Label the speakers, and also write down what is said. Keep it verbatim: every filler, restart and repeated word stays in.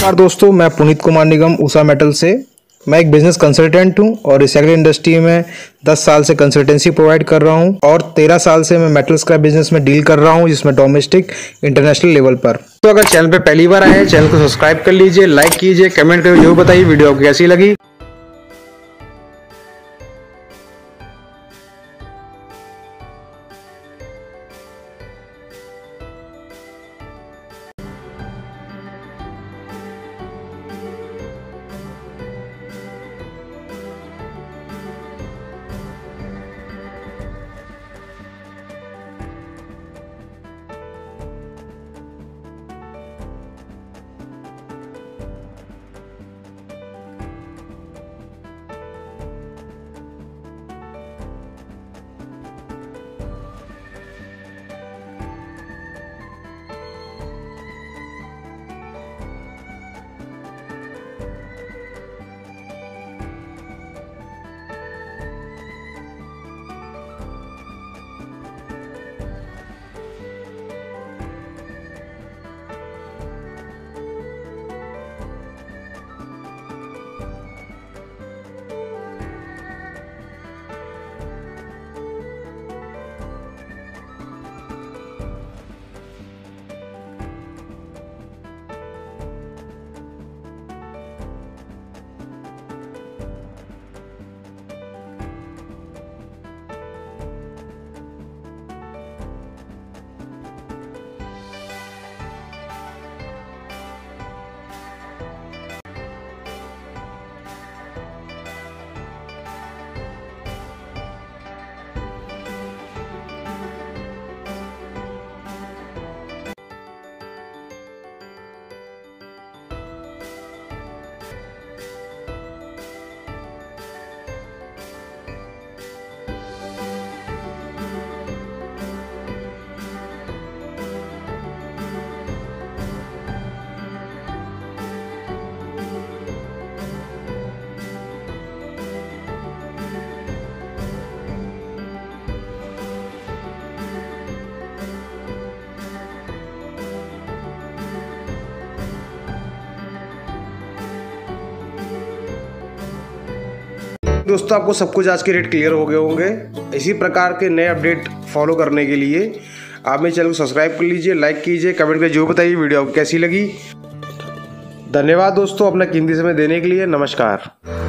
Speaker 1: नमस्कार दोस्तों, मैं पुनीत कुमार निगम उषा मेटल से। मैं एक बिजनेस कंसल्टेंट हूं और रिसाइकलिंग इंडस्ट्री में दस साल से कंसल्टेंसी प्रोवाइड कर रहा हूं और तेरह साल से मैं मेटल स्क्रैप बिजनेस में डील कर रहा हूं, जिसमें डोमेस्टिक इंटरनेशनल लेवल पर। तो अगर चैनल पे पहली बार आए हैं, चैनल को सब्सक्राइब कर लीजिए, लाइक कीजिए, कमेंट करके जरूर बताइए वीडियो आपको कैसी लगी। दोस्तों, आपको सब कुछ आज के रेट क्लियर हो गए होंगे। इसी प्रकार के नए अपडेट फॉलो करने के लिए आप मेरे चैनल को सब्सक्राइब कर लीजिए, लाइक कीजिए, कमेंट करके जरूर बताइए वीडियो आपको कैसी लगी। धन्यवाद दोस्तों अपना कीमती समय देने के लिए। नमस्कार।